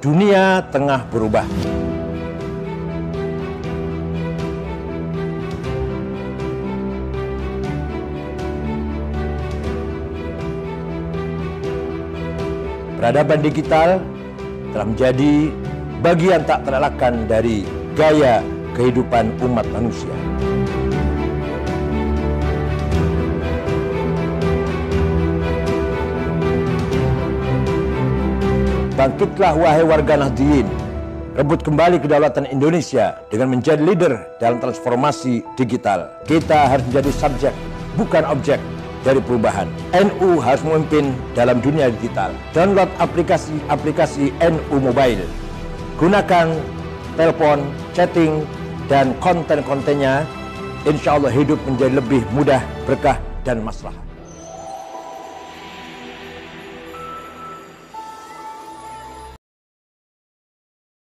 Dunia tengah berubah. Peradaban digital telah menjadi bagian tak terelakkan dari gaya kehidupan umat manusia. Bangkitlah wahai warga Nahdliyin, rebut kembali kedaulatan Indonesia dengan menjadi leader dalam transformasi digital. Kita harus menjadi subjek, bukan objek dari perubahan. NU harus memimpin dalam dunia digital. Download aplikasi NU Mobile. Gunakan telepon, chatting, dan konten-kontennya. Insya Allah hidup menjadi lebih mudah, berkah, dan maslahat.